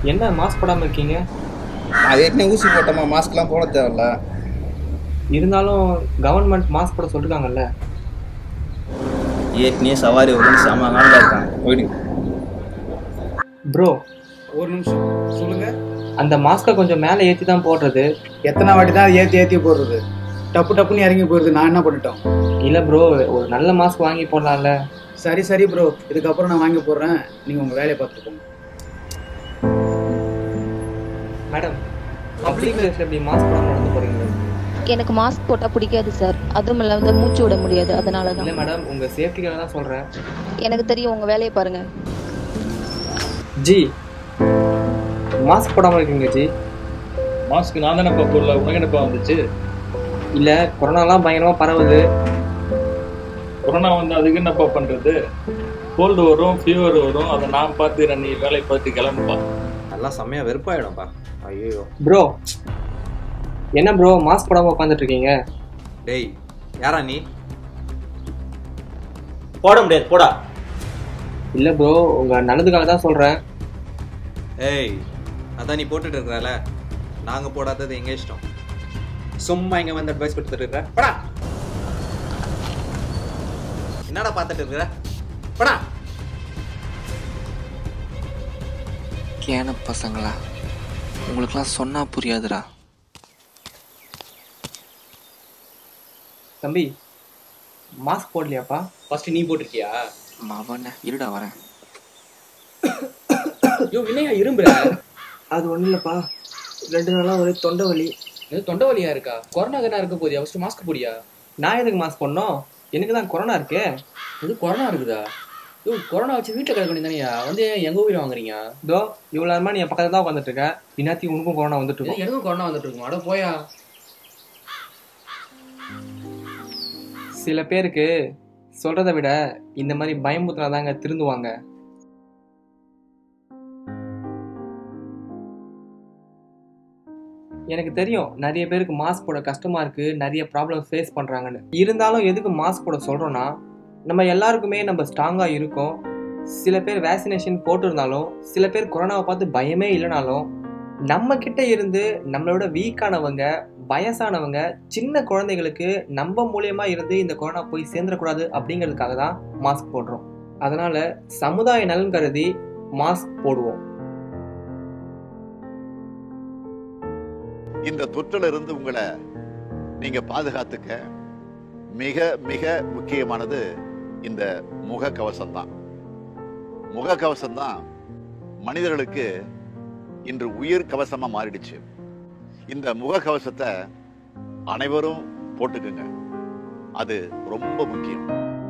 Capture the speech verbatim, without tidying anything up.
என்ன மாஸ்க் போடாமல் இருக்கீங்க? நான் ஏற்கனவே ஊசி போட்டோமா, மாஸ்க்லாம் போட தேவையில்ல. இருந்தாலும் கவர்மெண்ட் மாஸ்க் போட சொல்லிருக்காங்கல்ல. ஏற்கனவே சவாரி வரும்னு செம காலில் இருக்கான். போயிடு ப்ரோ. ஒரு நிமிஷம் சொல்லுங்க. அந்த மாஸ்கை கொஞ்சம் மேலே ஏற்றி தான் போடுறது. எத்தனை வாட்டி தான் ஏற்றி ஏற்றி போடுறது? டப்பு டப்புன்னு இறங்கி போயிடுது. நான் என்ன பண்ணிட்டோம்? இல்லை ப்ரோ, ஒரு நல்ல மாஸ்க் வாங்கி போடலாம்ல. சரி சரி ப்ரோ, இதுக்கப்புறம் நான் வாங்கி போடுறேன். நீங்கள் உங்கள் வேலையை பார்த்துட்டு போங்க. மேடம், பப்ளிக் பிளேஸில் எப்படி மாஸ்க் போடாமல் நடந்து போகிறீங்க? எனக்கு மாஸ்க் போட்டால் பிடிக்காது சார். அதுவும் இல்லாத மூச்சு விட முடியாது, அதனால தான். இல்லை மேடம், உங்கள் சேஃப்டிக்காக தான் சொல்கிறேன். எனக்கு தெரியும், உங்கள் வேலையை பாருங்கள். ஜி, மாஸ்க் போடாமல் இருக்கீங்க ஜி. மாஸ்க் நான் தானேப்பா போடல, உனக்கு என்னப்பா வந்துச்சு? இல்லை, கொரோனாலாம் பயங்கரமாக பரவுது. கொரோனா வந்து அதுக்கு என்னப்பா பண்ணுறது? கோல்டு வரும், ஃபீவர் வரும், அதை நான் பார்த்துக்கிறேன், நீ வேலையை பார்த்து கிளம்புப்பா. நல்லா செம்மையாக வெறுப்பாயிடும்ப்பா. ஐயோ ப்ரோ, என்ன ப்ரோ மாஸ்க் போடாமல் உட்காந்துட்டு இருக்கீங்க? டேய், யாரா நீ? போட முடியாது, போடா. இல்லை ப்ரோ, உங்கள் நல்லதுக்காக தான் சொல்கிறேன். ஏய், அதான் நீ போட்டுட்டு இருக்கிறால, நாங்கள் போடாதது எங்கள் இஷ்டம். சும்மா இங்கே வந்து அட்வைஸ் கொடுத்துட்டு இருக்கிற படா. என்னடா பார்த்துட்டு இருக்கிற படா. கேன பசங்களா, உங்களுக்குலாம் சொன்னா புரியாதுடா. தம்பி, மாஸ்க் போடலையாப்பா? ஃபர்ஸ்ட் நீ போட்டிருக்கியா? மவன இருடா வரேன். ஐயோ வினையா இரும்புற. அது ஒன்றும் இல்லைப்பா, ரெண்டு நாளாக ஒரே தொண்டை வலி. இது தொண்டை வலியா இருக்கா? கொரோனா தானே இருக்க போதியா? ஃபர்ஸ்ட் மாஸ்க் போடியா. நான் எதுக்கு மாஸ்க் போடணும்? எனக்கு தான் கொரோனா இருக்கே. இது கொரோனா இருக்குதா? ஐயோ, கொரோனா வச்சு வீட்டில் கிடக்க வேண்டியதானியா? வந்து எங்க உயிரை வாங்குறீங்க? இதோ இவ்வளோ நேரமா நீ என் பக்கத்தில் தான் உட்காந்துட்டு இருக்க. இன்னாத்தி உனக்கும் கொரோனா வந்துட்டு இருக்கும். எனக்கும் கொரோனா வந்துட்டு இருக்குமா? அட போயா. சில பேருக்கு சொல்றதை விட இந்த மாதிரி பயமுறுத்தினா தாங்க திருந்துவாங்க. எனக்கு தெரியும் நிறைய பேருக்கு மாஸ்க் போட கஷ்டமா இருக்கு, நிறைய ப்ராப்ளம் ஃபேஸ் பண்றாங்கன்னு. இருந்தாலும் எதுக்கு மாஸ்க் போட சொல்றோம்னா, நம்ம எல்லாருக்குமே நம்ம ஸ்ட்ராங்கா இருக்கோம். சில பேர் வேக்சினேஷன் போட்டிருந்தாலும், சில பேர் கொரோனாவை பார்த்து பயமே இல்லைனாலும், நம்ம கிட்ட இருந்து நம்மளோட வீக்கானவங்க, வயசானவங்க, சின்ன குழந்தைகளுக்கு நம்ம மூலியமா இருந்து இந்த கொரோனா போய் சேர்ந்துடக்கூடாது அப்படிங்கிறதுக்காக தான் மாஸ்க் போடுறோம். அதனால சமுதாய நலன் கருதி மாஸ்க் போடுவோம். இந்த தொற்றில் இருந்து உங்களை நீங்க பாதுகாத்துக்க மிக மிக முக்கியமானது இந்த முகக்கவசம் தான். முகக்கவசம் தான் மனிதர்களுக்கு இன்று உயிர் கவசமா மாறிடுச்சு. இந்த முகக்கவசத்தை அனைவரும் போட்டுக்குங்க, அது ரொம்ப முக்கியம்.